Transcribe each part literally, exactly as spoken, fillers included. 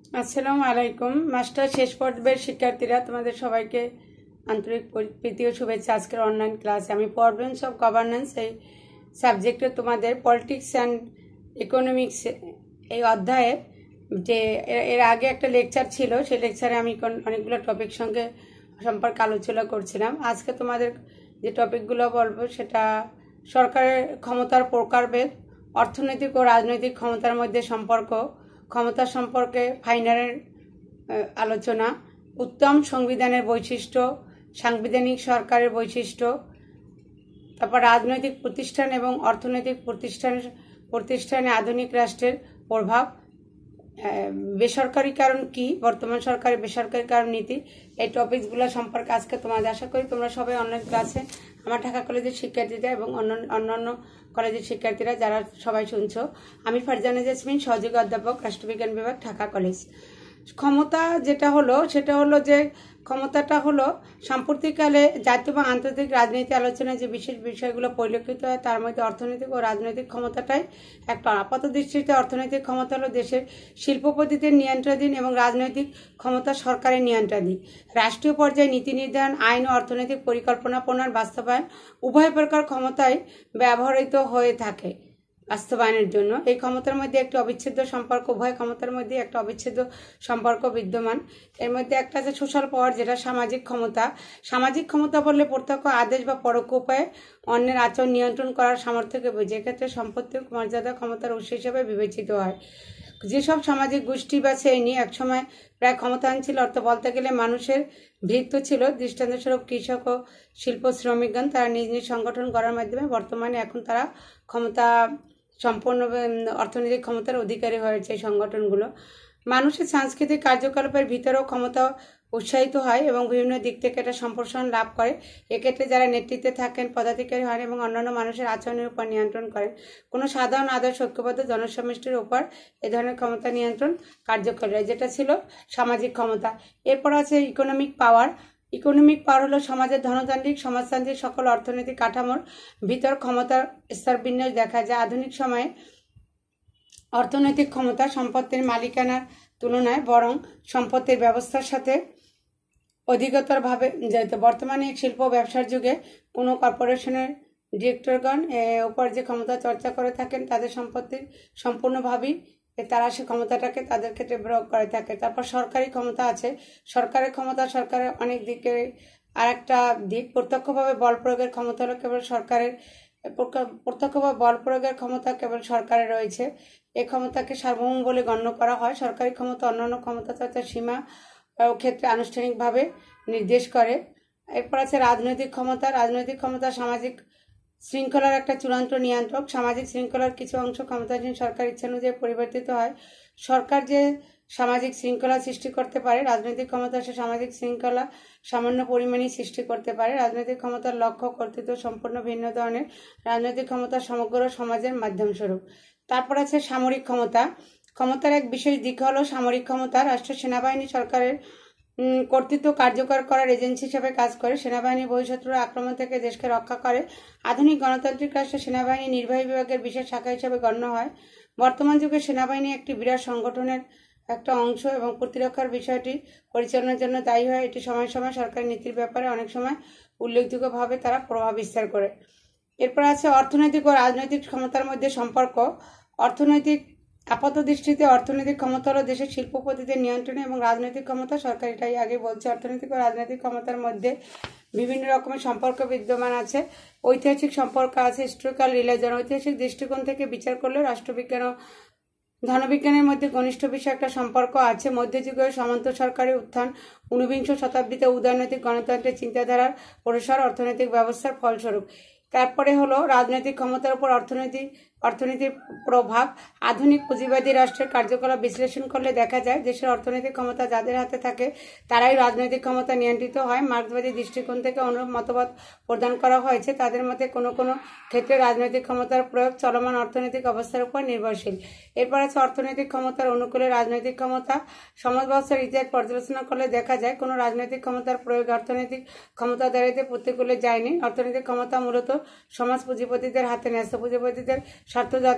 আসসালামু আলাইকুম। মাস্টার শেষ পর্বের শিক্ষার্থীরা, তোমাদের সবাইকে আন্তরিক প্রীতি ও শুভেচ্ছা। আজকের অনলাইন ক্লাসে আমি প্রবলেমস অফ গভর্নেন্স এই সাবজেক্টে তোমাদের পলিটিক্স অ্যান্ড ইকোনমিক্স এই অধ্যায়ে যে এর আগে একটা লেকচার ছিল, সেই লেকচারে আমি অনেকগুলো টপিক সঙ্গে সম্পর্কে আলোচনা করছিলাম। আজকে তোমাদের যে টপিকগুলো বলবো সেটা সরকারের ক্ষমতার প্রকারভেদ, অর্থনৈতিক ও রাজনৈতিক ক্ষমতার মধ্যে সম্পর্ক, ক্ষমতা সম্পর্কে ফাইনালের আলোচনা, উত্তম সংবিধানের বৈশিষ্ট্য, সাংবিধানিক সরকারের বৈশিষ্ট্য, তারপর রাজনৈতিক প্রতিষ্ঠান এবং অর্থনৈতিক প্রতিষ্ঠান প্রতিষ্ঠানে আধুনিক রাষ্ট্রের প্রভাব, বেসরকারীকরণ কি, বর্তমান সরকারের বেসরকারীকরণ নীতি। এই টপিকসগুলো সম্পর্কে আজকে তোমাদের আশা করি তোমরা সবাই অনলাইন ক্লাসে আমার ঢাকা কলেজের শিক্ষার্থীরা এবং অন্য অন্যান্য কলেজের শিক্ষার্থীরা যারা সবাই শুনছো, আমি ফারজানা জেসমিন, সহযোগী অধ্যাপক, রাষ্ট্রবিজ্ঞান বিভাগ, ঢাকা কলেজ। ক্ষমতা যেটা হলো সেটা হলো যে ক্ষমতাটা হলো সাম্প্রতিককালে জাতীয় বা আন্তর্জাতিক রাজনীতি আলোচনায় যে বিশেষ বিষয়গুলো পরিলক্ষিত হয় তার মধ্যে অর্থনৈতিক ও রাজনৈতিক ক্ষমতাটাই একটা। আপাত দৃষ্টিতে অর্থনৈতিক ক্ষমতা হলো দেশের শিল্পপতিদের নিয়ন্ত্রণাধীন এবং রাজনৈতিক ক্ষমতা সরকারের নিয়ন্ত্রণাধীন। রাষ্ট্রীয় পর্যায়ে নীতি নির্ধারণ, আইন ও অর্থনৈতিক পরিকল্পনা প্রণয়ন, বাস্তবায়ন উভয় প্রকার ক্ষমতায় ব্যবহৃত হয়ে থাকে বাস্তবায়নের জন্য। এই ক্ষমতার মধ্যে একটি অবিচ্ছেদ্য সম্পর্ক, উভয় ক্ষমতার মধ্যে একটা অবিচ্ছেদ্য সম্পর্ক বিদ্যমান। এর মধ্যে একটা আছে সোশ্যাল পাওয়ার, যেটা সামাজিক ক্ষমতা। সামাজিক ক্ষমতা বললে প্রত্যক্ষ আদেশ বা পরোক্ষ উপায়ে অন্যের আচরণ নিয়ন্ত্রণ করার সামর্থ্যকে বোঝে। এক্ষেত্রে সম্পত্তি মর্যাদা ক্ষমতার উৎস হিসেবে বিবেচিত হয়। যেসব সামাজিক গোষ্ঠী বা শ্রেণী একসময় প্রায় ক্ষমতায়ন ছিল, অর্থ বলতে গেলে মানুষের ভিত্তি ছিল, দৃষ্টান্তস্বরূপ কৃষক ও শিল্প শ্রমিকগণ, তারা নিজ নিজ সংগঠন করার মাধ্যমে বর্তমানে এখন তারা ক্ষমতা সম্পূর্ণ অর্থনৈতিক ক্ষমতার অধিকারী হয়েছে এই সংগঠনগুলো। মানুষের সাংস্কৃতিক কার্যকলাপের ভিতরেও ক্ষমতা উৎসাহিত হয় এবং বিভিন্ন দিক থেকে এটা সম্প্রসারণ লাভ করে। এক্ষেত্রে যারা নেতৃত্বে থাকেন, পদাধিকারী হন এবং অন্যান্য মানুষের আচরণের উপর নিয়ন্ত্রণ করেন। কোনো সাধারণ আদর্শ ঐক্যবদ্ধ জনসমষ্টির উপর এ ধরনের ক্ষমতা নিয়ন্ত্রণ কার্যকরী হয়, যেটা ছিল সামাজিক ক্ষমতা। এরপর আছে ইকোনমিক পাওয়ার। ইকোনমিক পাওয়ার হলো সমাজের ধনতান্ত্রিক সমাজতান্ত্রিক সকল অর্থনৈতিক কাঠামোর ভিতর ক্ষমতার স্তরবিন্যাস দেখা যায়। আধুনিক সময়ে অর্থনৈতিক ক্ষমতা সম্পত্তির মালিকানার তুলনায় বরং সম্পত্তির ব্যবস্থার সাথে অধিকতরভাবে জড়িত। বর্তমানে শিল্প ব্যবসার যুগে কোনো কর্পোরেশনের ডিরেক্টরগণ এর উপর যে ক্ষমতা চর্চা করে থাকেন তাদের সম্পত্তির সম্পূর্ণভাবেই তারা সে ক্ষমতাটাকে তাদের ক্ষেত্রে প্রয়োগ করে থাকে। তারপর সরকারি ক্ষমতা আছে। সরকারের ক্ষমতা সরকারের অনেক দিকে। আর একটা দিক প্রত্যক্ষভাবে বল প্রয়োগের ক্ষমতা হলো কেবল সরকারের প্রত্যক্ষভাবে বল প্রয়োগের ক্ষমতা কেবল সরকারের রয়েছে। এই ক্ষমতাকে সার্বভৌম বলে গণ্য করা হয়। সরকারি ক্ষমতা অন্যান্য ক্ষমতা চর্চার সীমা ক্ষেত্রে আনুষ্ঠানিকভাবে নির্দেশ করে। এরপর আছে রাজনৈতিক ক্ষমতা। রাজনৈতিক ক্ষমতা সামাজিক শৃঙ্খলার একটা চূড়ান্ত নিয়ন্ত্রক। সামাজিক শৃঙ্খলার কিছু অংশ ক্ষমতাধীন সরকার ইচ্ছানুযায়ী পরিবর্তিত হয়। সরকার যে সামাজিক শৃঙ্খলা সৃষ্টি করতে পারে, রাজনৈতিক ক্ষমতা সে সামাজিক শৃঙ্খলা সামান্য পরিমাণেই সৃষ্টি করতে পারে। রাজনৈতিক ক্ষমতার লক্ষ্য কর্তৃত্ব সম্পূর্ণ ভিন্ন ধরনের। রাজনৈতিক ক্ষমতা সমগ্র সমাজের মাধ্যম স্বরূপ। তারপর আছে সামরিক ক্ষমতা। ক্ষমতার এক বিশেষ দিক হলো সামরিক ক্ষমতা। রাষ্ট্রের সেনাবাহিনী সরকারের কর্তৃত্ব কার্যকর করার এজেন্সি হিসেবে কাজ করে। সেনাবাহিনী বহিঃশত্রুর আক্রমণ থেকে দেশকে রক্ষা করে। আধুনিক গণতান্ত্রিক রাষ্ট্রে সেনাবাহিনী নির্বাহী বিভাগের বিশেষ শাখা হিসেবে গণ্য হয়। বর্তমান যুগে সেনাবাহিনী একটি বিরাট সংগঠনের একটা অংশ এবং প্রতিরক্ষার বিষয়টি পরিচালনার জন্য দায়ী হয়। এটি সময় সময় সরকারি নীতির ব্যাপারে অনেক সময় উল্লেখযোগ্যভাবে তারা প্রভাব বিস্তার করে। এরপর আছে অর্থনৈতিক ও রাজনৈতিক ক্ষমতার মধ্যে সম্পর্ক। অর্থনৈতিক আপাত দৃষ্টিতে অর্থনৈতিক ক্ষমতা হলো দেশের শিল্পপতিদের নিয়ন্ত্রণে এবং রাজনৈতিক ক্ষমতা সরকার, এটাই আগে বলছে। অর্থনৈতিক ও রাজনৈতিক ক্ষমতার মধ্যে বিভিন্ন রকমের সম্পর্ক বিদ্যমান আছে। ঐতিহাসিক সম্পর্ক আছে, হিস্টোরিক্যাল রিলেশন। ঐতিহাসিক দৃষ্টিকোণ থেকে বিচার করলে রাষ্ট্রবিজ্ঞান ও ধনবিজ্ঞানের মধ্যে ঘনিষ্ঠ বিষয়ে একটা সম্পর্ক আছে। মধ্যযুগীয় সামন্ত সরকারের উত্থান, ঊনবিংশ শতাব্দীতে উদারনৈতিক গণতন্ত্রের চিন্তাধারার প্রসার অর্থনৈতিক ব্যবস্থার ফলস্বরূপ। তারপরে হলো রাজনৈতিক ক্ষমতার উপর অর্থনৈতিক অর্থনীতির প্রভাব। আধুনিক পুঁজিবাদী রাষ্ট্রের কার্যকলাপ বিশ্লেষণ করলে দেখা যায় দেশের অর্থনৈতিক ক্ষমতা যাদের হাতে থাকে তারাই রাজনৈতিক ক্ষমতা নিয়ন্ত্রিত হয়। মার্ক্সবাদী দৃষ্টিকোণ থেকে অনুরূপ মতবাদ প্রদান করা হয়েছে। তাদের মতে কোনো কোনো ক্ষেত্রে রাজনৈতিক ক্ষমতার প্রয়োগ চলমান অর্থনৈতিক অবস্থার উপর নির্ভরশীল। এরপর আছে অর্থনৈতিক ক্ষমতার অনুকূলে রাজনৈতিক ক্ষমতা। সমাজ ব্যবস্থার ইতিহাস পর্যালোচনা করলে দেখা যায় কোনো রাজনৈতিক ক্ষমতার প্রয়োগ অর্থনৈতিক ক্ষমতাধারীদের প্রতিকূলে যায়নি। অর্থনৈতিক ক্ষমতা মূলত সমাজ পুঁজিপতিদের হাতে ন্যস্ত। পুঁজিপতিদের স্বার্থ যাতে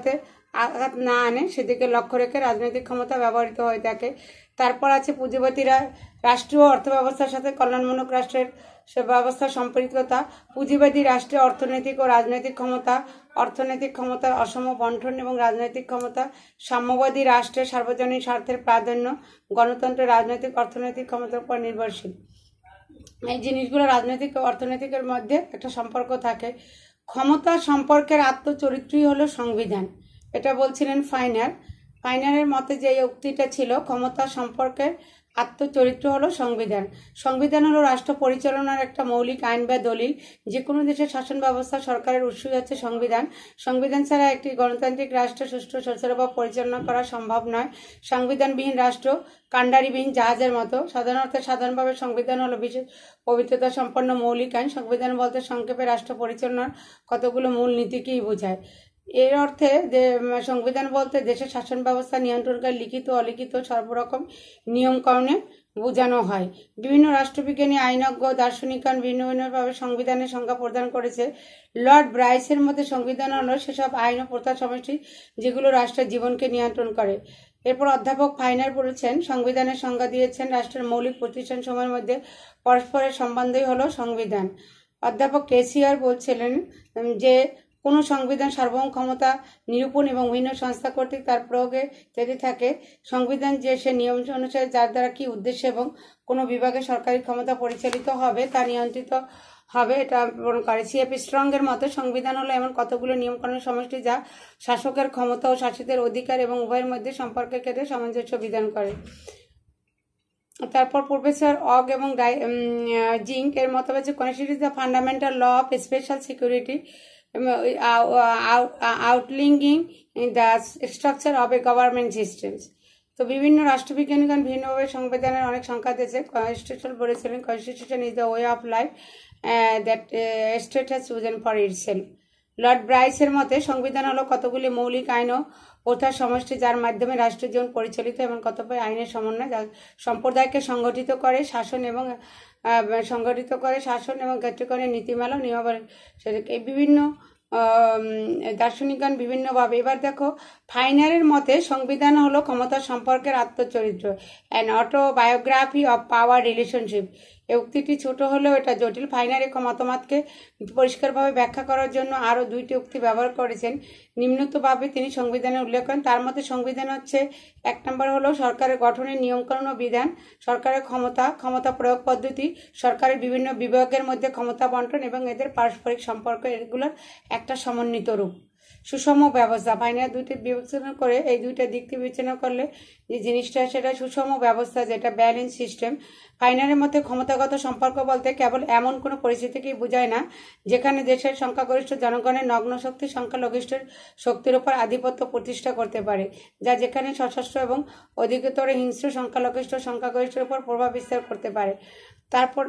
আঘাত না আনে সেদিকে লক্ষ্য রেখে রাজনৈতিক ক্ষমতা ব্যবহৃত হয়ে থাকে। তারপর আছে পুঁজিবাদীরা রাষ্ট্রীয় অর্থব্যবস্থার সাথে কল্যাণমূলক রাষ্ট্রের ব্যবস্থার সম্পৃক্ততা। পুঁজিবাদী রাষ্ট্রে অর্থনৈতিক ও রাজনৈতিক ক্ষমতা, অর্থনৈতিক ক্ষমতার অসম বন্টন এবং রাজনৈতিক ক্ষমতা। সাম্যবাদী রাষ্ট্রে সার্বজনীন স্বার্থের প্রাধান্য, গণতন্ত্র রাজনৈতিক অর্থনৈতিক ক্ষমতার উপর নির্ভরশীল। এই জিনিসগুলো রাজনৈতিক ও অর্থনৈতিকের মধ্যে একটা সম্পর্ক থাকে। ক্ষমতা সম্পর্কের আত্মচরিত্রই হলো সংবিধান, এটা বলছিলেন ফাইনার। ফাইনারের মতে যে উক্তিটা ছিল, ক্ষমতা সম্পর্কের আত্মচরিত্র হলো সংবিধান। সংবিধান হলো রাষ্ট্র পরিচালনার একটা মৌলিক আইন বা দলিল। যে কোনো দেশের শাসন ব্যবস্থা সরকারের উৎসই হচ্ছে সংবিধান। সংবিধান ছাড়া একটি গণতান্ত্রিক রাষ্ট্র সুষ্ঠু সুচারুভাবে পরিচালনা করা সম্ভব নয়। সংবিধানবিহীন রাষ্ট্র কাণ্ডারিবিহীন জাহাজের মতো। সাধারণত সাধারণভাবে সংবিধান হলো বিশেষ পবিত্রতা সম্পন্ন মৌলিক আইন। সংবিধান বলতে সংক্ষেপে রাষ্ট্র পরিচালনার কতগুলো মূল নীতিকেই বোঝায়। এর অর্থে যে সংবিধান বলতে দেশের শাসন ব্যবস্থা নিয়ন্ত্রণকারী লিখিত অলিখিত সর্বরকম নিয়মকানুনে বোঝানো হয়। বিভিন্ন রাষ্ট্রবিজ্ঞানী, আইনজ্ঞ, দার্শনিকগণ ভিন্ন ভিন্নভাবে সংবিধানের সংজ্ঞা প্রদান করেছে। লর্ড ব্রাইসের মতে সংবিধান হলো সেসব আইন ও প্রথার সমষ্টি যেগুলো রাষ্ট্রের জীবনকে নিয়ন্ত্রণ করে। এরপর অধ্যাপক ফাইনার বলেছেন, সংবিধানের সংজ্ঞা দিয়েছেন রাষ্ট্রের মৌলিক প্রতিষ্ঠান সমূহের মধ্যে পরস্পরের সম্বন্ধই হলো সংবিধান। অধ্যাপক কেসিআর বলছিলেন যে কোনো সংবিধান সার্বভৌম ক্ষমতা নিরূপণ এবং ভিন্ন সংস্থা কর্তৃক তার প্রয়োগে যদি থাকে, সংবিধান যে সে নিয়ম অনুসারে যার দ্বারা কি উদ্দেশ্য এবং কোনো বিভাগে সরকারি ক্ষমতা পরিচালিত হবে তা নিয়ন্ত্রিত হবে, এটা প্রমাণ করে। সিএপি স্ট্রংয়ের মতে সংবিধান হলো এমন কতগুলো নিয়মকানুনের সমষ্টি যা শাসকের ক্ষমতা ও শাসিতের অধিকার এবং উভয়ের মধ্যে সম্পর্কের ক্ষেত্রে সামঞ্জস্য বিধান করে। তারপর প্রফেসর অগ এবং জিঙ্ক এর মতে হচ্ছে constitution is the fundamental law of special security outlining the structure of a government systems. তো বিভিন্ন রাষ্ট্রবিজ্ঞানীগণ ভিন্নভাবে সংবিধানের অনেক সংখ্যা দিয়েছে। কনস্টিটিউশন বলেছিলেন, constitution is the way of life that state has chosen for itself. Lord ব্রাইসের মতে সংবিধান হলো কতগুলি মৌলিক আইন ও প্রথার সমষ্টি যার মাধ্যমে রাষ্ট্র জীবন পরিচালিত এবং কতিপয় আইনের সমন্বয় যা সম্প্রদায়কে সংগঠিত করে শাসন এবং সংগঠিত করে শাসন এবং ক্ষেত্রকরণের নীতিমালা নিয়মাবলী। এই বিভিন্ন দার্শনিকগণ বিভিন্নভাবে। এবার দেখো, ফাইনারের মতে সংবিধান হলো ক্ষমতা সম্পর্কের আত্মচরিত্র, an autobiography of power relationship. এই উক্তিটি ছোট হলেও এটা জটিল। ফাইনার এই মতামতকে পরিষ্কারভাবে ব্যাখ্যা করার জন্য আরও দুইটি উক্তি ব্যবহার করেছেন। নিম্নতভাবে তিনি সংবিধানে উল্লেখ করেন। তার মতে সংবিধান হচ্ছে, এক নম্বর হলো সরকারের গঠনের নিয়মকানুন ও বিধান, সরকারের ক্ষমতা, ক্ষমতা প্রয়োগ পদ্ধতি, সরকারের বিভিন্ন বিভাগের মধ্যে ক্ষমতা বন্টন এবং এদের পারস্পরিক সম্পর্ক, এগুলোর একটা সমন্বিত রূপ। সুষম ব্যবস্থা, ফাইনাল দুইটি বিবেচনা করে এই দুইটা দিক থেকে বিবেচনা করলে যে জিনিসটা সেটা সুষম ব্যবস্থা, যেটা ব্যালেন্স সিস্টেম। ফাইনালের মধ্যে ক্ষমতাগত সম্পর্ক বলতে কেবল এমন কোনো পরিস্থিতিকেই বোঝায় না যেখানে দেশের সংখ্যাগরিষ্ঠ জনগণের নগ্ন শক্তি সংখ্যালঘিষ্ঠের শক্তির উপর আধিপত্য প্রতিষ্ঠা করতে পারে, যা যেখানে সশস্ত্র এবং অধিকতর হিংস্র সংখ্যালঘিষ্ঠ সংখ্যাগরিষ্ঠের উপর প্রভাব বিস্তার করতে পারে। তারপর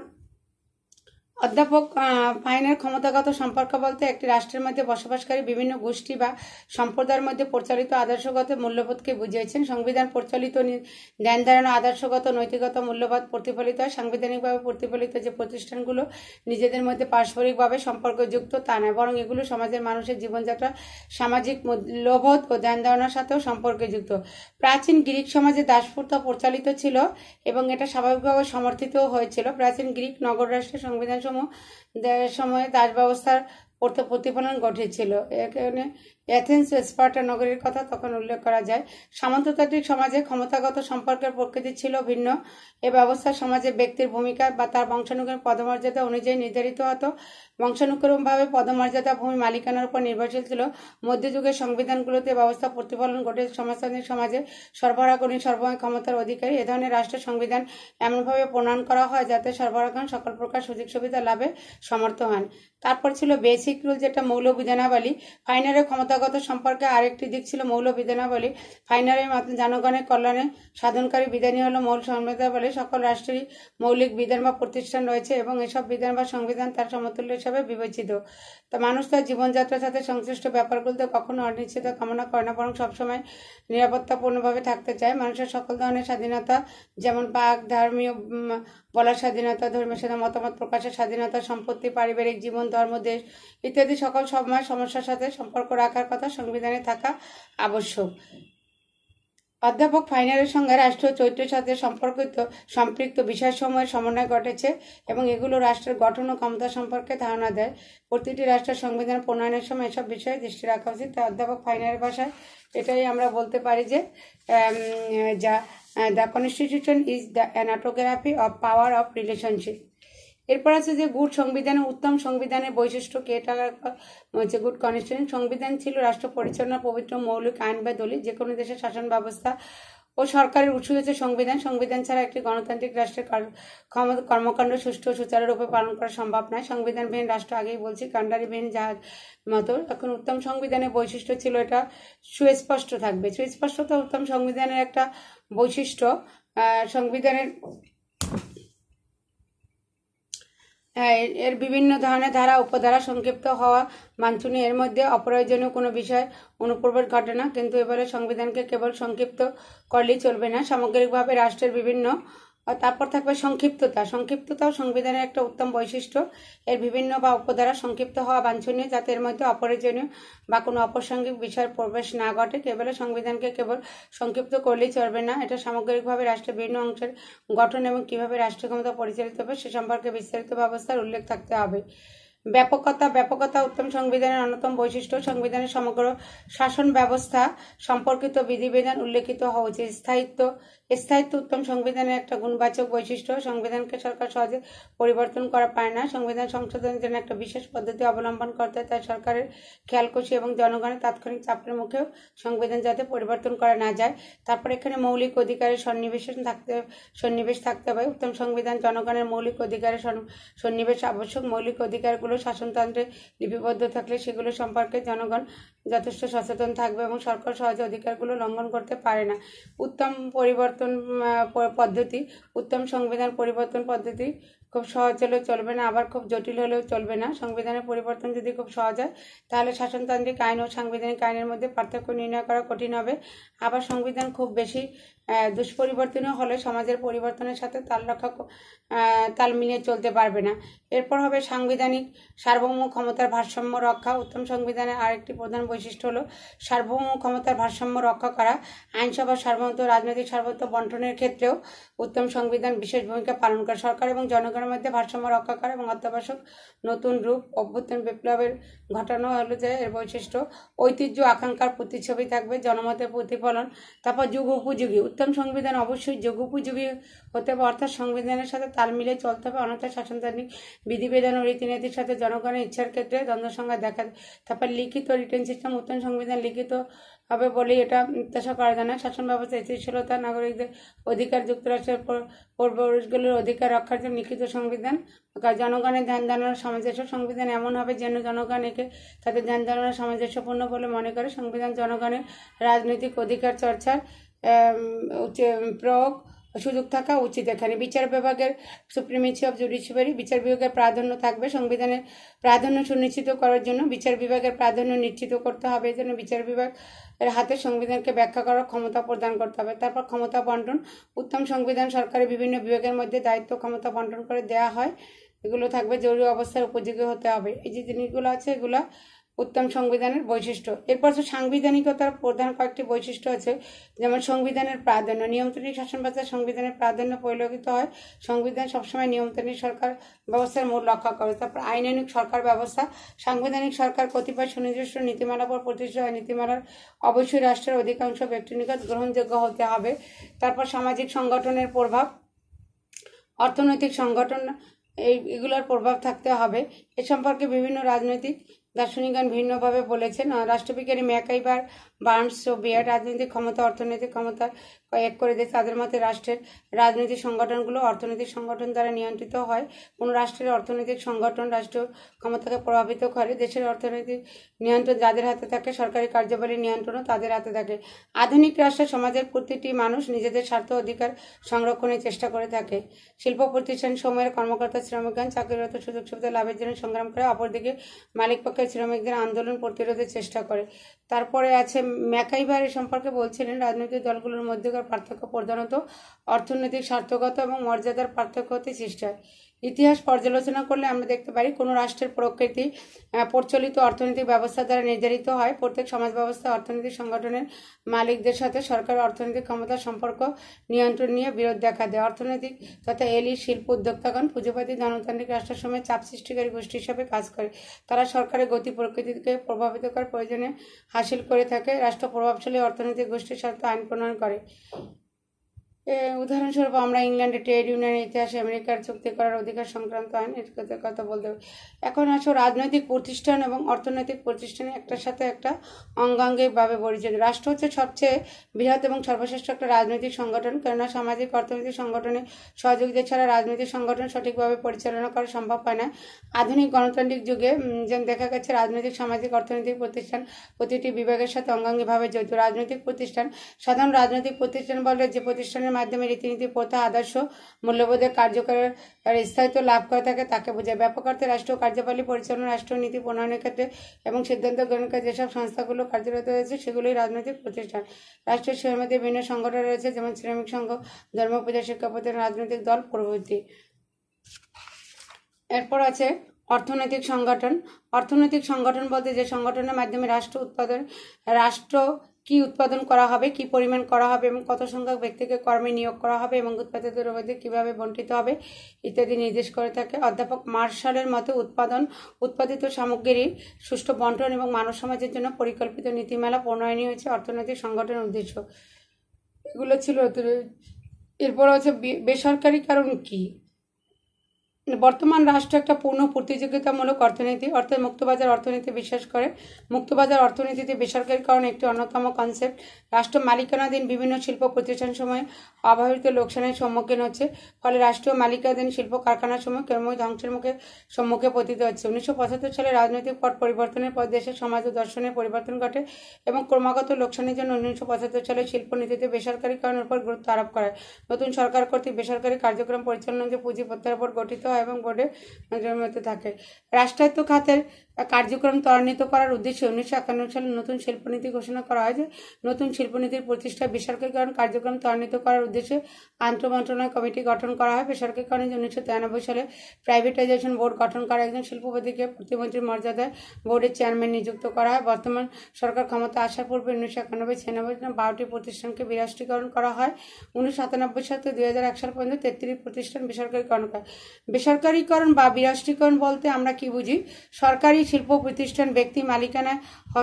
অধ্যাপক ফাইনার ক্ষমতাগত সম্পর্ক বলতে একটি রাষ্ট্রের মধ্যে বসবাসকারী বিভিন্ন গোষ্ঠী বা সম্প্রদায়ের মধ্যে পরিচালিত আদর্শগত মূল্যবোধকে বুঝিয়েছেন। সংবিধান পরিচালিত ধ্যান ধারণা আদর্শগত নৈতিকতা মূল্যবোধ প্রতিফলিত হয়। সাংবিধানিকভাবে প্রতিফলিত যে প্রতিষ্ঠানগুলো নিজেদের মধ্যে পারস্পরিকভাবে সম্পর্কযুক্ত তা নয়, বরং এগুলো সমাজের মানুষের জীবনযাত্রা, সামাজিক মূল্যবোধ ও ধ্যান ধারণার সাথেও সম্পর্কযুক্ত। প্রাচীন গ্রিক সমাজে দাসপ্রথা প্রচলিত ছিল এবং এটা স্বাভাবিকভাবে সমর্থিতও হয়েছিল। প্রাচীন গ্রিক নগর রাষ্ট্রের সংবিধান সময়ে দাস ব্যবস্থার প্রতিফলন ঘটেছিল। এখানে অ্যাথেন্স ও স্পার্টা নগরীর কথা তখন উল্লেখ করা যায়। সামন্ততান্ত্রিক সমাজে ক্ষমতাগত সম্পর্কের প্রকৃতি ছিল ভিন্ন। এ ব্যবস্থা সমাজে ব্যক্তির ভূমিকা বা তার বংশানুক্রম পদমর্যাদা অনুযায়ী নির্ধারিত হতো। বংশানুক্রমভাবে পদমর্যাদা ভূমি মালিকানার উপর নির্ভরশীল ছিল। মধ্যযুগের সংবিধানগুলোতে ব্যবস্থা প্রতিফলন ঘটে সমাজতান্ত্রিক সমাজে সরবরাহকারী সর্বময় ক্ষমতার অধিকারী। এ ধরনের রাষ্ট্রের সংবিধান এমনভাবে প্রণয়ন করা হয় যাতে সরবরাহকারী সকল প্রকার সুযোগ সুবিধা লাভে সমর্থ হন। তারপর ছিল বেসিক রুল, যেটা মৌল বিধানাবলী। ফাইনারের ক্ষমতাগত সম্পর্কে আরেকটি দিক ছিল মৌল বিধানাবলী। ফাইনারের মাধ্যমে জনগণের কল্যাণে সাধনকারী বিধানই হলো মৌল সংবিধানাবলী। সকল রাষ্ট্রেরই মৌলিক বিধান বা প্রতিষ্ঠান রয়েছে এবং এসব বিধান বা সংবিধান তার সমতুল্য হিসাবে বিবেচিত। তা মানুষ তার জীবনযাত্রার সাথে সংশ্লিষ্ট ব্যাপারগুলোতে কখনো অনিশ্চিত কামনা করে না, বরং সবসময় নিরাপত্তাপূর্ণভাবে থাকতে চায়। মানুষের সকল ধরনের স্বাধীনতা, যেমন বাক, ধর্মীয় বলার স্বাধীনতা, ধর্মীয় স্বাধীনতা, মতামত প্রকাশের স্বাধীনতা, সম্পত্তি, পারিবারিক জীবন, ধর্ম, দেশ ইত্যাদি সকল সময় সমস্যার সাথে সম্পর্ক রাখার থাকার কথা, সংবিধানে থাকা আবশ্যক। অধ্যাপক ফাইনালের সঙ্গে রাষ্ট্রীয় চরিত্রের সাথে সম্পর্কিত সম্পৃক্ত বিষয়সমূহের সমন্বয় ঘটেছে এবং এগুলো রাষ্ট্রের গঠন ও ক্ষমতা সম্পর্কে ধারণা দেয়। প্রতিটি রাষ্ট্রের সংবিধান প্রণয়নের সময় এসব বিষয়ে দৃষ্টি রাখা উচিত। তাই অধ্যাপক ফাইনালের ভাষায় এটাই আমরা বলতে পারি যে যা the constitution is the autobiography of power of relationship. এরপর আছে যে গুড সংবিধানের উত্তম সংবিধানের বৈশিষ্ট্য কি, এটা হচ্ছে গুড কনস্টিটিউশন। সংবিধান ছিল রাষ্ট্র পরিচালনার পবিত্র মৌলিক আইন বা দলিল। যে কোনো দেশের শাসন ব্যবস্থা ও সরকারের উৎস হচ্ছে সংবিধান। সংবিধান ছাড়া একটি গণতান্ত্রিক রাষ্ট্রের কর্মকাণ্ড সুষ্ঠু সুচারুরূপে পালন করা সম্ভব নয়। সংবিধানবিহীন রাষ্ট্র, আগেই বলছি, কাণ্ডারিবিহীন জাহাজ মতো। এখন উত্তম সংবিধানের বৈশিষ্ট্য ছিল এটা সুস্পষ্ট থাকবে। সুস্পষ্টতা উত্তম সংবিধানের একটা বৈশিষ্ট্য। সংবিধানের এর বিভিন্ন ধরনের ধারা উপধারা সংক্ষিপ্ত হওয়া বাঞ্ছনীয়। এর মধ্যে অপ্রয়োজনীয় কোনো বিষয় অনুপ্রবেশ ঘটে না, কিন্তু এবারে সংবিধানকে কেবল সংক্ষিপ্ত করলেই চলবে না। সামগ্রিকভাবে রাষ্ট্রের বিভিন্ন, তারপর থাকবে সংক্ষিপ্ততা। সংক্ষিপ্ততাও সংবিধানের একটা উত্তম বৈশিষ্ট্য। এর বিভিন্ন বা উপধারা সংক্ষিপ্ত হওয়া বাঞ্ছনীয়, যাতে এর মধ্যে অপ্রয়োজনীয় বা কোনো অপ্রাসঙ্গিক বিষয়ের প্রবেশ না ঘটে। কেবল সংবিধানকে কেবল সংক্ষিপ্ত করলেই চলবে না, এটা সামগ্রিকভাবে রাষ্ট্রের বিভিন্ন অংশের গঠন এবং কিভাবে রাষ্ট্র ক্ষমতা পরিচালিত হবে সে সম্পর্কে বিস্তারিত ব্যবস্থার উল্লেখ থাকতে হবে। ব্যাপকতা। ব্যাপকতা উত্তম সংবিধানের অন্যতম বৈশিষ্ট্য। সংবিধানের সমগ্র শাসন ব্যবস্থা সম্পর্কিত বিধিবিধান উল্লেখিত হওয়া উচিত। স্থায়িত্ব। স্থায়িত্ব উত্তম সংবিধানের একটা গুণবাচক বৈশিষ্ট্য। সংবিধানকে সরকার সহজে পরিবর্তন করা পারে না। সংবিধান সংশোধনের জন্য একটা বিশেষ পদ্ধতি অবলম্বন করতে হয়। তাই সরকারের খেয়ালখুশি এবং জনগণের তাৎক্ষণিক চাপের মুখেও সংবিধান যাতে পরিবর্তন করা না যায়। তারপর এখানে মৌলিক অধিকারের সন্নিবেশ থাকতে সন্নিবেশ থাকতে হবে। উত্তম সংবিধান জনগণের মৌলিক অধিকারের সন্নিবেশ আবশ্যক। মৌলিক অধিকারগুলো শাসনতন্ত্রে লিপিবদ্ধ থাকলে সেগুলো সম্পর্কে জনগণ যথেষ্ট সচেতন থাকবে এবং সরকার সহজে অধিকারগুলো লঙ্ঘন করতে পারে না। উত্তম পরিবর্তন পদ্ধতি। উত্তম সংবিধান পরিবর্তন পদ্ধতি খুব সহজ হলেও চলবে না, আবার খুব জটিল হলেও চলবে না। সংবিধানের পরিবর্তন যদি খুব সহজ হয় তাহলে শাসনতান্ত্রিক আইন ও সাংবিধানিক আইনের মধ্যে পার্থক্য নির্ণয় করা কঠিন হবে। আবার সংবিধান খুব বেশি দুষ্পরিবর্তনীয় হলে সমাজের পরিবর্তনের সাথে তাল রক্ষা তাল মিলিয়ে চলতে পারবে না। এরপর হবে সাংবিধানিক সার্বভৌম ক্ষমতার ভারসাম্য রক্ষা। উত্তম সংবিধানের আরেকটি প্রধান বৈশিষ্ট্য হলো সার্বভৌম ক্ষমতার ভারসাম্য রক্ষা করা। আইনসভার সার্বভৌমত্ব, রাজনৈতিক সার্বভৌমত্ব বন্টনের ক্ষেত্রেও উত্তম সংবিধান বিশেষ ভূমিকা পালন করে। সরকার এবং জনগণের মধ্যে ভারসাম্য রক্ষা করা এবং অত্যাবশ্যক নতুন রূপ অভ্যুত্থান বিপ্লবের ঘটানো হলো যে এর বৈশিষ্ট্য। ঐতিহ্য আকাঙ্ক্ষার প্রতিচ্ছবি থাকবে, জনমতের প্রতিফলন। তারপর যুগ উপযোগী। উত্তম সংবিধান অবশ্যই যুগ উপযোগী হতে হবে, অর্থাৎ সংবিধানের সাথে তাল মিলিয়ে চলতে হবে, অন্যথায় শাসনতান্ত্রিক বিধিবিধান ও রীতিনীতির সাথে জনগণের ইচ্ছার ক্ষেত্রে দ্বন্দ্ব সংঘাত দেখা দেয়। তারপর লিখিত রিটেন সিস্টেম। উত্তম সংবিধান লিখিত হবে বলেই এটা প্রত্যাশা করা যায় না। শাসন ব্যবস্থা স্থিতিশীলতা, নাগরিকদের অধিকার, যুক্তরাষ্ট্রের পূর্বপুরুষগুলোর অধিকার রক্ষার জন্য লিখিত সংবিধান। জনগণের ধ্যান ধারণার সামঞ্জস্য। সংবিধান এমন হবে যেন জনগণ একে তাদের ধ্যান ধারণার সামঞ্জস্যপূর্ণ বলে মনে করে। সংবিধান জনগণের রাজনৈতিক অধিকার চর্চার প্রয়োগ সুযোগ থাকা উচিত। এখানে বিচার বিভাগের সুপ্রিমেসি অফ জুডিশিয়ারি, বিচার বিভাগের প্রাধান্য থাকবে। সংবিধানের প্রাধান্য সুনিশ্চিত করার জন্য বিচার বিভাগের প্রাধান্য নিশ্চিত করতে হবে। এই জন্য বিচার বিভাগের হাতে সংবিধানকে ব্যাখ্যা করার ক্ষমতা প্রদান করতে হবে। তারপর ক্ষমতা বন্টন। উত্তম সংবিধান সরকারের বিভিন্ন বিভাগের মধ্যে দায়িত্ব ক্ষমতা বন্টন করে দেওয়া হয়। এগুলো থাকবে জরুরি অবস্থার উপযোগী হতে হবে। এই যে জিনিসগুলো আছে এগুলো উত্তম সংবিধানের বৈশিষ্ট্য। এরপর সাংবিধানিকতার প্রধান কয়েকটি বৈশিষ্ট্য আছে, যেমন সংবিধানের প্রাধান্য। নিয়মতান্ত্রিক শাসন ব্যবস্থায় সংবিধানের প্রাধান্য পরিলক্ষিত হয়। সংবিধান সবসময় নিয়মতান্ত্রিক সরকার ব্যবস্থার মূল লক্ষ্য করে। তারপর আইনানুগ সরকার ব্যবস্থা। সাংবিধানিক সরকার কতিপয় সুনির্দিষ্ট নীতিমালার পর প্রতিষ্ঠিত হয়। নীতিমালার অবশ্যই রাষ্ট্রের অধিকাংশ ব্যক্তির নিকট গ্রহণযোগ্য হতে হবে। তারপর সামাজিক সংগঠনের প্রভাব। অর্থনৈতিক সংগঠন এই এগুলোর প্রভাব থাকতে হবে। এ সম্পর্কে বিভিন্ন রাজনৈতিক দার্শনিকগণ ভিন্নভাবে বলেছেন। রাষ্ট্রবিজ্ঞানী ম্যাকাইভার, বার্নস ও বিয়ার রাজনৈতিক ক্ষমতা অর্থনৈতিক ক্ষমতা এক করে দিয়েছে। তাদের মতে রাষ্ট্রের রাজনৈতিক সংগঠনগুলো অর্থনৈতিক সংগঠন দ্বারা নিয়ন্ত্রিত হয়। কোনো রাষ্ট্রের অর্থনৈতিক সংগঠন রাষ্ট্র ক্ষমতাকে প্রভাবিত করে। দেশের অর্থনৈতিক নিয়ন্ত্রণ যাদের হাতে থাকে, সরকারি কার্যাবলীর নিয়ন্ত্রণও তাদের হাতে থাকে। আধুনিক রাষ্ট্রে সমাজের প্রতিটি মানুষ নিজেদের স্বার্থ অধিকার সংরক্ষণের চেষ্টা করে থাকে। শিল্প প্রতিষ্ঠান সময়ের কর্মকর্তা শ্রমিকগণ চাকরিরত সুযোগ সুবিধা লাভের জন্য সংগ্রাম করে, অপরদিকে মালিক পক্ষের শ্রমিকদের আন্দোলন প্রতিরোধের চেষ্টা করে। তারপরে আছে ম্যাকাইভার সম্পর্কে বলছিলেন রাজনৈতিক দলগুলোর মধ্যকার পার্থক্য প্রধানত অর্থনৈতিক স্বার্থগত এবং মর্যাদার পার্থক্য হতে সৃষ্টি হয়। ইতিহাস পর্যালোচনা করলে আমরা দেখতে পারি কোনো রাষ্ট্রের প্রকৃতি প্রচলিত অর্থনৈতিক ব্যবস্থা দ্বারা নির্ধারিত হয়। প্রত্যেক সমাজ ব্যবস্থা অর্থনৈতিক সংগঠনের মালিকদের সাথে সরকারের অর্থনৈতিক ক্ষমতার সম্পর্ক নিয়ন্ত্রণ নিয়ে বিরোধ দেখা দেয়। অর্থনৈতিক তথা এলি শিল্প উদ্যোক্তাগণ পুঁজিবাদী গণতান্ত্রিক রাষ্ট্রসমূহে চাপ সৃষ্টিকারী গোষ্ঠী হিসাবে কাজ করে। তারা সরকারের গতি প্রকৃতিকে প্রভাবিত করার প্রয়োজনে হাসিল করে থাকে। রাষ্ট্র প্রভাবশালী অর্থনৈতিক গোষ্ঠীর স্বার্থে আইন প্রণয়ন করে। উদাহরণস্বরূপ আমরা ইংল্যান্ডে ট্রেড ইউনিয়নের ইতিহাসে আমেরিকার চুক্তি করার অধিকার সংক্রান্ত আইন এর কথা বলতে হবে। এখন আসো রাজনৈতিক প্রতিষ্ঠান এবং অর্থনৈতিক প্রতিষ্ঠানে একটার সাথে একটা অঙ্গাঙ্গিকভাবে পরিচিত। রাষ্ট্র হচ্ছে সবচেয়ে বৃহৎ এবং সর্বশ্রেষ্ঠ একটা রাজনৈতিক সংগঠন, কেননা সামাজিক অর্থনৈতিক সংগঠনে সহযোগিতা ছাড়া রাজনৈতিক সংগঠন সঠিকভাবে পরিচালনা করা সম্ভব হয় না। আধুনিক গণতান্ত্রিক যুগে যেমন দেখা গেছে রাজনৈতিক সামাজিক অর্থনৈতিক প্রতিষ্ঠান প্রতিটি বিভাগের সাথে অঙ্গাঙ্গিভাবে জড়িত। রাজনৈতিক প্রতিষ্ঠান সাধারণ রাজনৈতিক প্রতিষ্ঠান বলে যে প্রতিষ্ঠানের মাধ্যমে রীতিনীতি প্রথা আদর্শ মূল্যবোধের কার্যকরের স্থায়িত্ব লাভ করে থাকে তাকে বোঝায়। ব্যাপক অর্থে রাষ্ট্রীয় কার্যপালী পরিচালনা, রাষ্ট্রীয় নীতি প্রণয়নের ক্ষেত্রে এবং সিদ্ধান্ত গ্রহণের যেসব সংস্থাগুলো কার্যরত হয়েছে সেগুলোই রাজনৈতিক প্রতিষ্ঠান। রাষ্ট্রের সীমাতে বিভিন্ন সংগঠন রয়েছে, যেমন শ্রমিক সংঘ, ধর্ম পূজা, শিক্ষা প্রতিষ্ঠান, রাজনৈতিক দল প্রভৃতি। এরপর আছে অর্থনৈতিক সংগঠন। অর্থনৈতিক সংগঠন বলতে যে সংগঠনের মাধ্যমে রাষ্ট্র উৎপাদন রাষ্ট্র কি উৎপাদন করা হবে, কি পরিমাণ করা হবে এবং কত সংখ্যক ব্যক্তিকে কর্মে নিয়োগ করা হবে এবং উৎপাদিত দ্রব্যদের কিভাবে বণ্টিত হবে ইত্যাদি নির্দেশ করে থাকে। অধ্যাপক মার্শালের মতে উৎপাদন উৎপাদিত সামগ্রীর সুষ্ঠু বন্টন এবং মানব সমাজের জন্য পরিকল্পিত নীতিমালা প্রণয়নই হচ্ছে অর্থনৈতিক সংগঠনের উদ্দেশ্য। এগুলো ছিল। এরপর হচ্ছে বেসরকারি কারণ কি। বর্তমান রাষ্ট্র একটা পূর্ণ প্রতিযোগিতামূলক অর্থনীতি অর্থাৎ মুক্তবাজার অর্থনীতি বিশ্বাস করে। মুক্তবাজার অর্থনীতিতে বেসরকারীকরণ একটি অন্যতম কনসেপ্ট। রাষ্ট্র মালিকানাধীন বিভিন্ন শিল্প প্রতিষ্ঠান সময় অব্যাহত লোকসানের সম্মুখীন হচ্ছে, ফলে রাষ্ট্রীয় মালিকানাধীন শিল্প কারখানার সময় ক্রমশ ধ্বংসের মুখে সম্মুখে পতিত হচ্ছে। উনিশশো পঁচাত্তর সালে রাজনৈতিক পট পরিবর্তনের পর দেশের সমাজ ও দর্শনের পরিবর্তন ঘটে এবং ক্রমাগত লোকসানের জন্য উনিশশো পঁচাত্তর সালে শিল্পনীতিতে বেসরকারীকরণের উপর গুরুত্ব আরোপ করে। নতুন সরকার কর্তৃক বেসরকারি কার্যক্রম পরিচালনা যে পুঁজিপত্রের উপর গঠিত হয় এবং বোর্ডে মধ্যে থাকে। রাষ্ট্রায়ত্ত খাতের কার্যক্রম ত্বরান্বিত করার উদ্দেশ্যে উনিশশো একান্ন সালে নতুন শিল্পনীতি ঘোষণা করা হয়। যে নতুন শিল্পনীতির প্রতিষ্ঠা বেসরকারীকরণ কার্যক্রম ত্বরান্বিত করার উদ্দেশ্যে আন্তঃমন্ত্রণালয় কমিটি গঠন করা হয়। বেসরকারীকরণে উনিশশো তিরানব্বই সালে প্রাইভেটাইজেশন বোর্ড গঠন করা, একজন শিল্পপতিকে প্রতিমন্ত্রীর মর্যাদায় বোর্ডের চেয়ারম্যান নিযুক্ত করা হয়। বর্তমান সরকার ক্ষমতা আসার পূর্বে উনিশশো একানব্বই ছিয়ানব্বই বারোটি প্রতিষ্ঠানকে বিরাষ্ট্রীকরণ করা হয়। উনিশশো সাতানব্বই সাল থেকে দুই হাজার এক সাল পর্যন্ত তেত্রিশ প্রতিষ্ঠান বেসরকারীকরণ করে। বেসরকারীকরণ বা বিরাষ্ট্রীকরণ বলতে আমরা কি বুঝি? সরকারি শিল্প প্রতিষ্ঠান ব্যক্তি মালিকানায়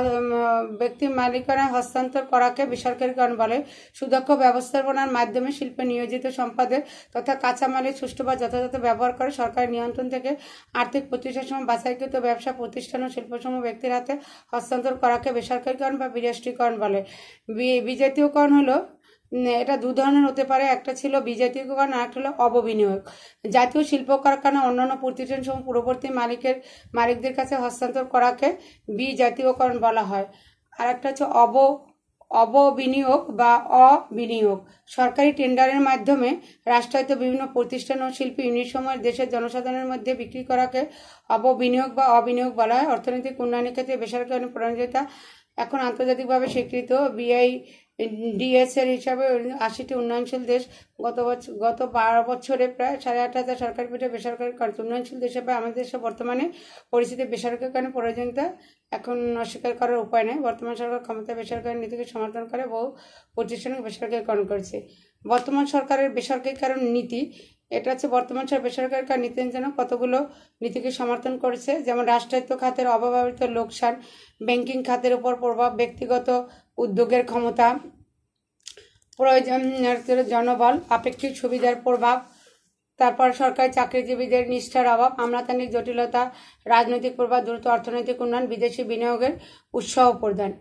ব্যক্তি মালিকানায় হস্তান্তর করাকে বেসরকারীকরণ বলে। সুদক্ষ ব্যবস্থাপনার মাধ্যমে শিল্পে নিয়োজিত সম্পদের তথা কাঁচামালের সুষ্ঠু বা যথাযথ ব্যবহার করে সরকারের নিয়ন্ত্রণ থেকে আর্থিক প্রতিষ্ঠানসমূহ বাছাইকৃত ব্যবসা প্রতিষ্ঠান ও শিল্পসমূহ ব্যক্তির হাতে হস্তান্তর করাকে বেসরকারীকরণ বা বিরাষ্ট্রীকরণ বলে। বিজাতীয়করণ হলো এটা দু ধরনের হতে পারে, একটা ছিল বিজাতীয়করণ আর একটা হলো অববিনিয়োগ। জাতীয় শিল্প কারখানা অন্যান্য প্রতিষ্ঠান সমূহ পূর্ববর্তী মালিকের মালিকদের কাছে হস্তান্তর করাকে বিজাতীয়করণ বলা হয়। আর একটা হচ্ছে অব অববিনিয়োগ বা অবিনিয়োগ। সরকারি টেন্ডারের মাধ্যমে রাষ্ট্রায়ত্ত বিভিন্ন প্রতিষ্ঠান ও শিল্পী ইউনিটসমূহের দেশের জনসাধারণের মধ্যে বিক্রি করাকে অববিনিয়োগ বা অবিনিয়োগ বলা হয়। অর্থনৈতিক উন্নয়নের ক্ষেত্রে বেসরকারি প্রয়োজনীয়তা এখন আন্তর্জাতিকভাবে স্বীকৃত। বিআই ডিএস এর হিসাবে আশিটি উন্নয়নশীল দেশ গত বছর গত বারো বছরে প্রায় সাড়ে আট হাজার সরকারি পেটে বেসরকারি কাজ। উন্নয়নশীল দেশ হিসাবে আমাদের দেশে বর্তমানে পরিস্থিতি বেসরকারীকরণের প্রয়োজনীয়তা এখন অস্বীকার করার উপায় নেই। বর্তমান সরকার ক্ষমতা বেসরকারি নীতিকে সমর্থন করে বহু প্রতিষ্ঠানকে বেসরকারীকরণ করছে। বর্তমান সরকারের বেসরকারীকরণ নীতি এটা হচ্ছে বর্তমান সরকার বেসরকারীকরণ নীতির জন্য কতগুলো নীতিকে সমর্থন করেছে, যেমন রাষ্ট্রায়ত্ত খাতের অব্যবহৃত লোকসান, ব্যাংকিং খাতের উপর প্রভাব, ব্যক্তিগত উদ্যোগের ক্ষমতা, প্রয়োজন জনবল, আপেক্ষিক সুবিধার প্রভাব, তারপর সরকারি চাকরিজীবীদের নিষ্ঠার অভাব, আমলাতান্ত্রিক জটিলতা, রাজনৈতিক প্রভাব, দ্রুত অর্থনৈতিক উন্নয়ন, বিদেশি বিনিয়োগের উৎসাহ প্রদান।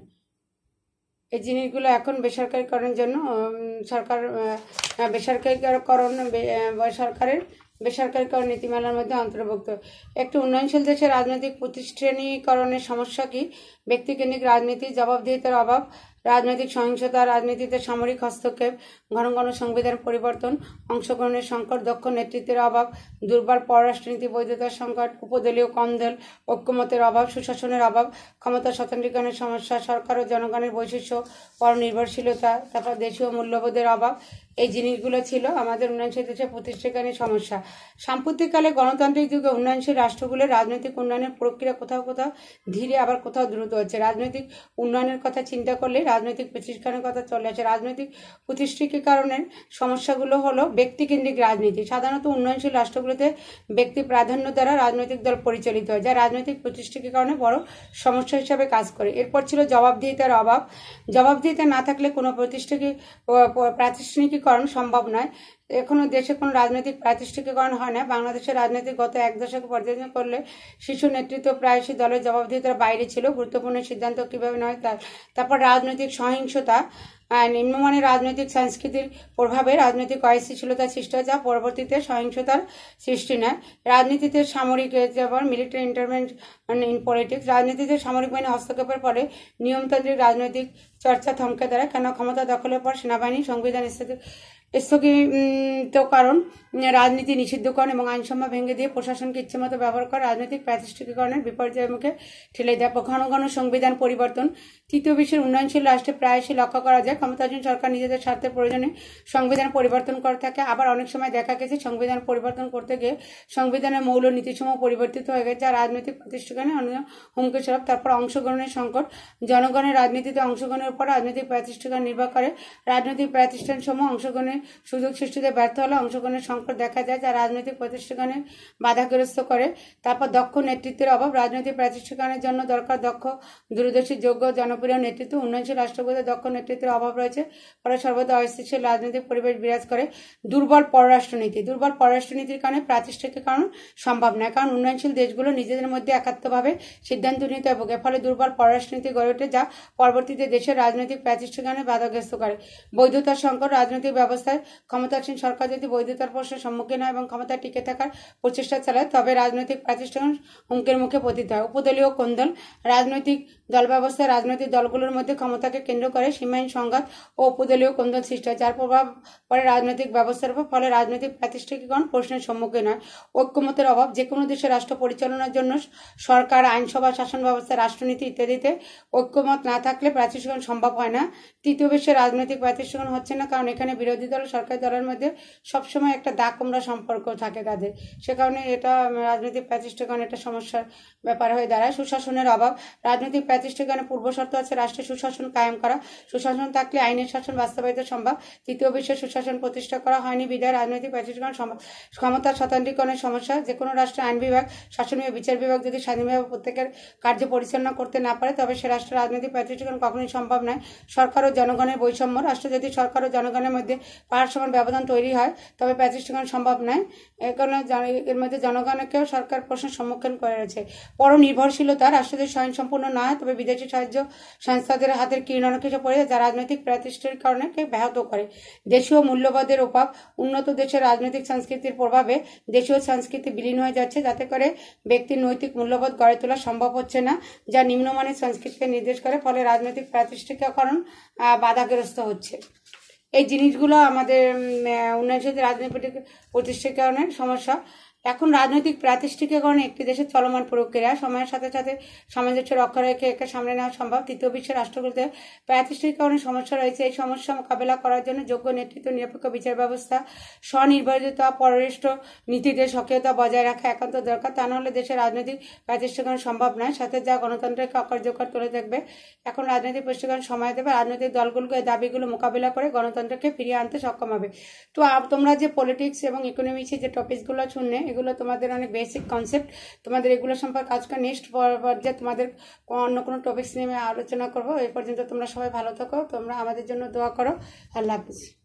এই জিনিসগুলো এখন বেসরকারীকরণের জন্য সরকার বেসরকারীকরণ সরকারের বেসরকারীকরণ নীতিমালার মধ্যে অন্তর্ভুক্ত। একটি উন্নয়নশীল দেশের রাজনৈতিক প্রতিষ্ঠানীকরণের সমস্যা কি? ব্যক্তিকেন্দ্রিক রাজনীতি, জবাবদিহিতার অভাব, রাজনৈতিক সহিংসতা, রাজনীতিতে সামরিক হস্তক্ষেপ, ঘন ঘন সংবিধান পরিবর্তন, অংশগ্রহণের সংকট, দক্ষ নেতৃত্বের অভাব, দুর্বল পররাষ্ট্রনীতি, বৈধতার সংকট, উপদলীয় কমদল, ঐক্যমতের অভাব, সুশাসনের অভাব, ক্ষমতা স্বতন্ত্রীকরণের সমস্যা, সরকার ও জনগণের বৈশিষ্ট্য, পরনির্ভরশীলতা, তারপর দেশীয় মূল্যবোধের অভাব, এই জিনিসগুলো ছিল আমাদের উন্নয়নশীল দেশের প্রতিষ্ঠাকালীন সমস্যা। সাম্প্রতিককালে গণতান্ত্রিক যুগে উন্নয়নশীল রাষ্ট্রগুলোর রাজনৈতিক উন্নয়নের প্রক্রিয়া কোথাও কোথাও ধীরে আবার কোথাও দ্রুত হচ্ছে। রাজনৈতিক উন্নয়নের কথা চিন্তা করলে রাজনৈতিক প্রতিষ্ঠানের কথা চলে আসে। রাজনৈতিক প্রতিষ্ঠিকীকরণের সমস্যাগুলো হলো ব্যক্তিকেন্দ্রিক রাজনীতি। সাধারণত উন্নয়নশীল রাষ্ট্রগুলোতে ব্যক্তি প্রাধান্য দ্বারা রাজনৈতিক দল পরিচালিত হয়, যা রাজনৈতিক প্রতিষ্ঠিকীকরণে বড় সমস্যা হিসাবে কাজ করে। এরপর ছিল জবাবদিহিতার অভাব। জবাবদিহিতা না থাকলে কোনো প্রতিষ্ঠিকী প্রাতিষ্ঠানিকীকরণ সম্ভব নয়। এখনো দেশে কোনো রাজনৈতিক প্রাতিষ্ঠানিকীকরণ হয় না। বাংলাদেশের রাজনৈতিক গত এক দশক পর্যালোচনা করলে শীর্ষ নেতৃত্ব প্রায়শই দলের জবাবদিহিতার বাইরে ছিল। গুরুত্বপূর্ণ সিদ্ধান্ত কিভাবে নয় তার তারপর রাজনৈতিক সহিংসতা, নিম্নমানের রাজনৈতিক সংস্কৃতির প্রভাবে রাজনৈতিক অস্থিতিশীলতা সৃষ্টি হয়, যা পরবর্তীতে সহিংসতার সৃষ্টি নেয়। রাজনীতিতে সামরিক যেমন মিলিটারি ইন্টারভেনশন ইন পলিটিক্স, রাজনীতিতে সামরিক বাহিনী হস্তক্ষেপের ফলে নিয়মতান্ত্রিক রাজনৈতিক চর্চা থমকে দাঁড়ায়। কেন? ক্ষমতা দখলের পর সেনাবাহিনী সংবিধান স্থগিত কারণ রাজনীতি নিষিদ্ধকরণ এবং আইনসম্মা ভেঙে দিয়ে প্রশাসনকে ইচ্ছেমতো ব্যবহার করে রাজনৈতিক প্রাতিষ্ঠানিকীকরণের বিপর্যয়ের মুখে ঠেলে দেয়। ঘন ঘন সংবিধান পরিবর্তন। তৃতীয় বিশ্বের উন্নয়নশীল রাষ্ট্রে প্রায়শই লক্ষ্য করা যায় ক্ষমতাসীন সরকার নিজেদের স্বার্থের প্রয়োজনে সংবিধান পরিবর্তন করে থাকে। আবার অনেক সময় দেখা গেছে সংবিধান পরিবর্তন করতে গিয়ে সংবিধানের মৌল নীতিসমূহ পরিবর্তিত হয়ে গেছে, যা রাজনৈতিক প্রতিষ্ঠানে অন্য হুমকি স্বরূপ। তারপর অংশগ্রহণের সংকট। জনগণের রাজনীতিতে অংশগ্রহণের উপর রাজনৈতিক প্রাতিষ্ঠান নির্ভর করে। রাজনৈতিক প্রতিষ্ঠানসমূহ অংশগ্রহণের সুযোগ সৃষ্টিতে ব্যর্থ হলে অংশগ্রহণের সংকট দেখা যায়, যা রাজনৈতিক প্রতিষ্ঠানে বাধাগ্রস্ত করে। তারপর দক্ষ নেতৃত্বের অভাব। রাজনৈতিক প্রতিষ্ঠানের জন্য দরকার দক্ষ, দূরদর্শী, যোগ্য, জনপ্রিয় নেতৃত্ব। উন্নয়নশীল রাষ্ট্রগুলোতে দক্ষ নেতৃত্বের অভাব রয়েছে, ফলে সর্বদা অস্থিতিশীল রাজনৈতিক পরিবেশ বিরাজ করে। দুর্বল পররাষ্ট্রনীতি। দুর্বল পররাষ্ট্রনীতির কারণে প্রাতিষ্ঠানিকীকরণ সম্ভব নয়, কারণ উন্নয়নশীল দেশগুলো নিজেদের মধ্যে একাত্মভাবে সিদ্ধান্ত নিতে ভোগে। ফলে দুর্বল পররাষ্ট্রনীতি গড়ে ওঠে, যা পরবর্তীতে দেশের রাজনৈতিক প্রাতিষ্ঠানিকরণে বাধাগ্রস্ত করে। বৈধতার সংকট। রাজনৈতিক ব্যবস্থায় ক্ষমতাসীন সরকার যদি বৈধতার প্রশ্নের সম্মুখীন হয় এবং ক্ষমতা টিকে থাকার প্রচেষ্টা চালায়, তবে রাজনৈতিক প্রাতিষ্ঠান হুমকির মুখে পতিত হয়। উপদলীয় কোন্দল। রাজনৈতিক দল ব্যবস্থায় রাজনৈতিক দলগুলোর মধ্যে ক্ষমতাকে কেন্দ্র করে সীমাহীন সংঘাত ও উপদলীয় কোন্দল সৃষ্টি হয়, যার প্রভাব পড়ে রাজনৈতিক ব্যবস্থার উপর। ফলে রাজনৈতিক প্রাতিষ্ঠানিকীকরণ প্রশ্নের সম্মুখীন হয়। ঐক্যমতের অভাব। যে কোনো দেশের রাষ্ট্র পরিচালনার জন্য সরকার, আইনসভা, শাসন ব্যবস্থা, রাষ্ট্রনীতি ইত্যাদিতে ঐক্যমত না থাকলে প্রাতিষ্ঠানিকরণ সম্ভব হয় না। তৃতীয় বিশ্বের রাজনৈতিক প্রাতিষ্ঠানিকরণ হচ্ছে না, কারণ এখানে বিরোধী দল সরকারি দলের মধ্যে সবসময় একটা দাগ কোমড়া সম্পর্ক থাকে তাদের। সে কারণে এটা রাজনৈতিক প্রাতিষ্ঠানিকরণ একটা সমস্যার ব্যাপার হয়ে দাঁড়ায়। সুশাসনের অভাব। রাজনৈতিক প্রাতিষ্ঠানিকরণের পূর্ব শর্ত আছে রাষ্ট্রের সুশাসন কায়েম করা। সুশাসন থাকলে আইনের শাসন বাস্তবায়িত সম্ভব। তৃতীয় বিশ্বের সুশাসন প্রতিষ্ঠা করা হয়নি বিধায় রাজনৈতিক প্রাতিষ্ঠানিকরণ সম্ভব। ক্ষমতার স্বতন্ত্রীকরণের সমস্যা। যে কোনো রাষ্ট্রের আইন বিভাগ, শাসন বিভাগ, বিচার বিভাগ যদি স্বাধীনভাবে প্রত্যেকের কার্য পরিচালনা করতে না পারে, তবে সে রাষ্ট্রের রাজনৈতিক প্রাতিষ্ঠানিকরণ কখনোই সম্ভব নয়। সরকার ও জনগণের বৈষম্য। রাষ্ট্র যদি সরকার ও জনগণের মধ্যে পাহাড় সমান ব্যবধান তৈরি হয়, তবে প্রাতিষ্ঠানিকরণ সম্ভব নয়। এর কারণে এর মধ্যে জনগণকেও সরকার প্রশ্নের সম্মুখীন করে রয়েছে। পরনির্ভরশীলতা। রাষ্ট্র যদি স্বয়ংসম্পূর্ণ না হয়, তবে বিদেশি সাহায্য সংস্থাদের হাতের কীর্ণনকে পড়ে, যা রাজনৈতিক প্রাতিষ্ঠানিকরণকে ব্যাহত করে। দেশীয় মূল্যবোধের অভাব। উন্নত দেশের রাজনৈতিক সংস্কৃতির প্রভাবে দেশীয় সংস্কৃতি বিলীন হয়ে যাচ্ছে, যাতে করে ব্যক্তির নৈতিক মূল্যবোধ গড়ে তোলা সম্ভব হচ্ছে না, যা নিম্নমানের সংস্কৃতিকে নির্দেশ করে। ফলে রাজনৈতিক প্রাতিষ্ঠানিকীকরণ বাধাগ্রস্ত হচ্ছে। এই জিনিসগুলো আমাদের উন্নয়নশীল রাজনৈতিক প্রতিষ্ঠানিকরণের সমস্যা। এখন রাজনৈতিক প্রাতিষ্ঠানিকীকরণ একটি দেশের চলমান প্রক্রিয়া। সময়ের সাথে সাথে সামঞ্জস্য রক্ষা রেখে একে সামনে নেওয়া সম্ভব। তৃতীয় বিশ্বের রাষ্ট্রগুলোতে প্রাতিষ্ঠানিকীকরণের সমস্যা রয়েছে। এই সমস্যা মোকাবেলা করার জন্য যোগ্য নেতৃত্ব, নিরপেক্ষ বিচার ব্যবস্থা, স্বনির্ভরতা, পররাষ্ট্র নীতিতে সক্রিয়তা বজায় রাখা একান্ত দরকার। তা নাহলে দেশের রাজনৈতিক প্রাতিষ্ঠানিকরণ সম্ভব নয়, সাথে যা গণতন্ত্রকে অকার্যকর তুলে থাকবে। এখন রাজনৈতিক প্রতিষ্ঠান সময় দেবে, রাজনৈতিক দলগুলোকে এই দাবিগুলো মোকাবিলা করে গণতন্ত্রকে ফিরিয়ে আনতে সক্ষম হবে। তো তোমরা যে পলিটিক্স এবং ইকোনমিক্সের যে টপিকসগুলো শুনলে, এগুলো তোমাদের অনেক বেসিক কনসেপ্ট। তোমাদের এগুলো সম্পর্কে আজকে নেক্সট পর্যায়ে তোমাদের অন্য কোনো টপিকস নিয়ে আলোচনা করবো। এই পর্যন্ত তোমরা সবাই ভালো থাকো, তোমরা আমাদের জন্য দোয়া করো। আল্লাহ হাফিজ।